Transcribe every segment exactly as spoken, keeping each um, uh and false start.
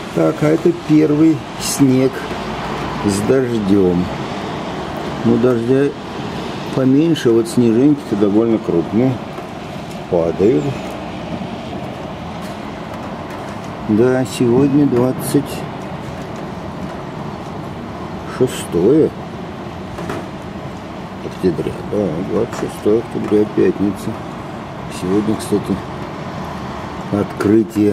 Так, а это первый снег с дождем. Ну, дождя поменьше, вот снежинки-то довольно крупные. Падают. Да, сегодня двадцать шестое октября. Да, двадцать шестое октября, пятница. Сегодня, кстати, открытие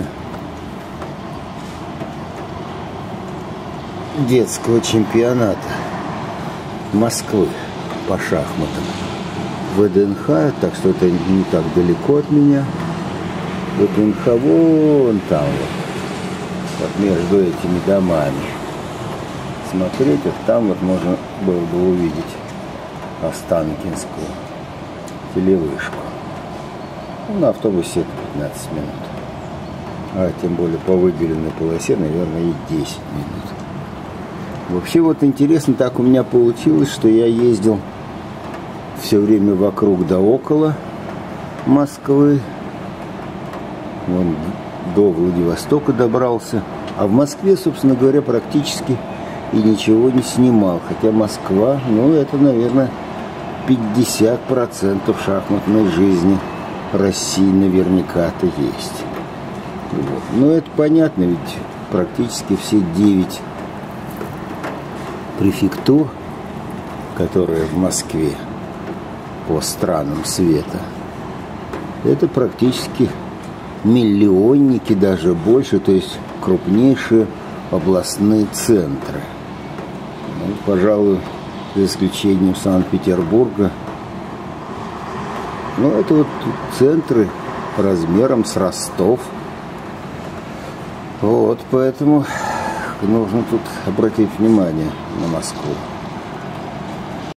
детского чемпионата Москвы по шахматам. ВДНХ, так что это не так далеко от меня. ВДНХ вон там вот, вот между этими домами. Смотреть, вот там вот можно было бы увидеть Останкинскую телевышку. Ну, на автобусе это пятнадцать минут. А тем более по выбеленной полосе, наверное, и десять минут. Вообще вот интересно, так у меня получилось, что я ездил все время вокруг да около Москвы. Вон до Владивостока добрался. А в Москве, собственно говоря, практически и ничего не снимал. Хотя Москва, ну это, наверное, пятьдесят процентов шахматной жизни России наверняка-то есть. Вот. Но это понятно, ведь практически все девять префектур, которые в Москве по странам света, это практически миллионники, даже больше, то есть крупнейшие областные центры. Ну, пожалуй, за исключением Санкт-Петербурга. Ну, это вот центры размером с Ростов. Вот, поэтому нужно тут обратить внимание на Москву.